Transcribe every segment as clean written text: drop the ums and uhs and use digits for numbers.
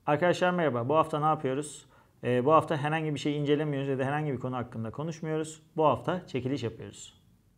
Arkadaşlar merhaba. Bu hafta ne yapıyoruz? Bu hafta herhangi bir şey incelemiyoruz ya da herhangi bir konu hakkında konuşmuyoruz. Bu hafta çekiliş yapıyoruz.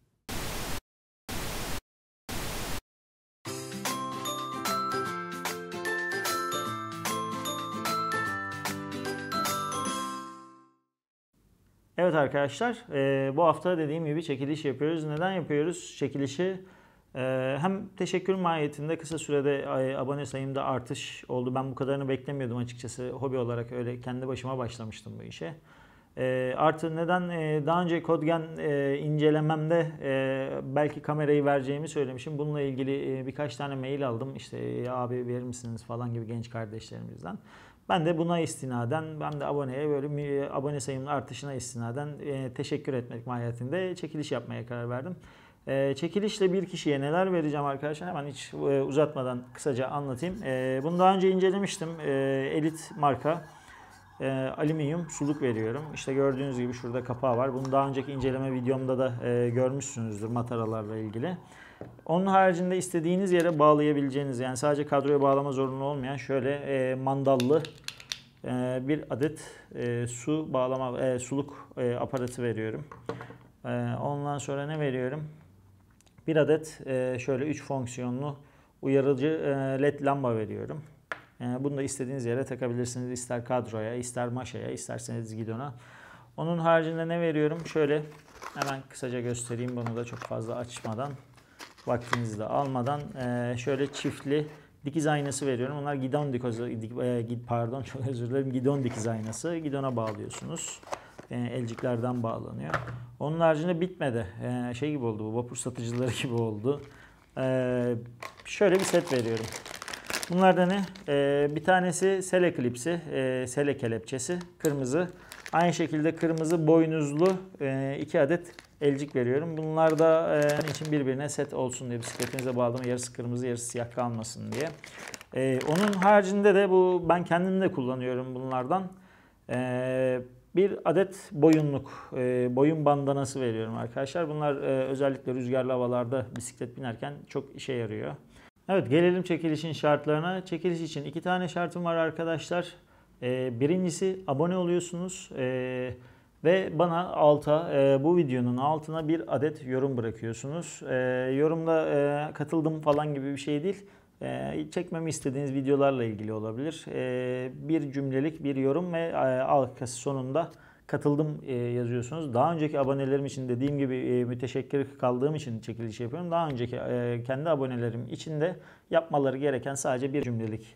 Evet arkadaşlar, bu hafta dediğim gibi çekiliş yapıyoruz. Neden yapıyoruz çekilişi? Hem teşekkür mahiyetinde kısa sürede abone sayımda artış oldu. Ben bu kadarını beklemiyordum açıkçası. Hobi olarak öyle kendi başıma başlamıştım bu işe. Artı neden daha önce Kodgen incelememde belki kamerayı vereceğimi söylemişim. Bununla ilgili birkaç tane mail aldım. İşte abi verir misiniz falan gibi genç kardeşlerimizden. Ben de buna istinaden, ben de aboneye böyle abone sayımın artışına istinaden teşekkür etmek mahiyetinde çekiliş yapmaya karar verdim. Çekilişle bir kişiye neler vereceğim arkadaşlar hemen hiç uzatmadan kısaca anlatayım. Bunu daha önce incelemiştim. Elit marka alüminyum suluk veriyorum. İşte gördüğünüz gibi şurada kapağı var. Bunu daha önceki inceleme videomda da görmüşsünüzdür mataralarla ilgili. Onun haricinde istediğiniz yere bağlayabileceğiniz, yani sadece kadroya bağlama zorunlu olmayan şöyle mandallı bir adet su bağlama suluk aparatı veriyorum. Ondan sonra ne veriyorum? Bir adet şöyle 3 fonksiyonlu uyarıcı led lamba veriyorum. Bunu da istediğiniz yere takabilirsiniz. İster kadroya, ister maşaya, isterseniz gidona. Onun haricinde ne veriyorum? Şöyle hemen kısaca göstereyim bunu da çok fazla açmadan. Vaktinizi de almadan şöyle çiftli dikiz aynası veriyorum. Onlar gidon dikiz aynası. Gidona bağlıyorsunuz. Elciklerden bağlanıyor. Onun haricinde bitmedi. Şey gibi oldu bu, vapur satıcıları gibi oldu. Şöyle bir set veriyorum. Bunlardan ne? Bir tanesi sele klipsi, sele kelepçesi, kırmızı. Aynı şekilde kırmızı boynuzlu 2 adet elcik veriyorum. Bunlar da için birbirine set olsun diye, bisikletinize bağlama yarısı kırmızı yarısı siyah kalmasın diye. Onun haricinde de bu ben kendim de kullanıyorum bunlardan. Bir adet boyunluk, boyun bandanası veriyorum arkadaşlar. Bunlar özellikle rüzgarlı havalarda bisiklet binerken çok işe yarıyor. Evet, gelelim çekilişin şartlarına. Çekiliş için 2 tane şartım var arkadaşlar. Birincisi abone oluyorsunuz ve bana bu videonun altına bir adet yorum bırakıyorsunuz. Yorumda katıldım falan gibi bir şey değil. Çekmemi istediğiniz videolarla ilgili olabilir. Bir cümlelik bir yorum ve arkası sonunda katıldım yazıyorsunuz. Daha önceki abonelerim için dediğim gibi müteşekkir kaldığım için çekiliş yapıyorum. Daha önceki kendi abonelerim için de yapmaları gereken sadece bir cümlelik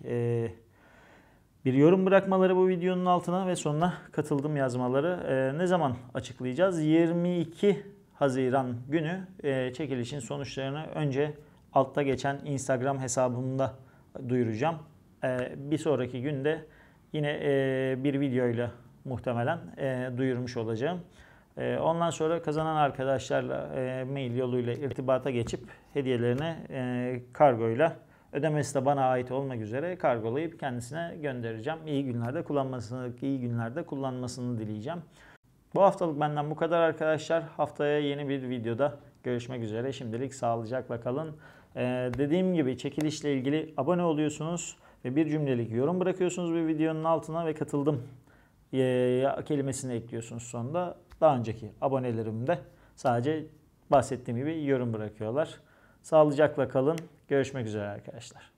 bir yorum bırakmaları bu videonun altına ve sonuna katıldım yazmaları. Ne zaman açıklayacağız? 22 Haziran günü çekilişin sonuçlarını önce altta geçen Instagram hesabımda duyuracağım. Bir sonraki günde yine bir videoyla muhtemelen duyurmuş olacağım. Ondan sonra kazanan arkadaşlarla mail yoluyla irtibata geçip hediyelerini kargoyla, ödemesi de bana ait olmak üzere kargolayıp kendisine göndereceğim. İyi günlerde kullanmasını dileyeceğim. Bu haftalık benden bu kadar arkadaşlar. Haftaya yeni bir videoda görüşmek üzere. Şimdilik sağlıcakla kalın. Dediğim gibi çekilişle ilgili abone oluyorsunuz ve bir cümlelik yorum bırakıyorsunuz bir videonun altına ve katıldım kelimesini ekliyorsunuz sonunda. Daha önceki abonelerim de sadece bahsettiğim gibi yorum bırakıyorlar. Sağlıcakla kalın. Görüşmek üzere arkadaşlar.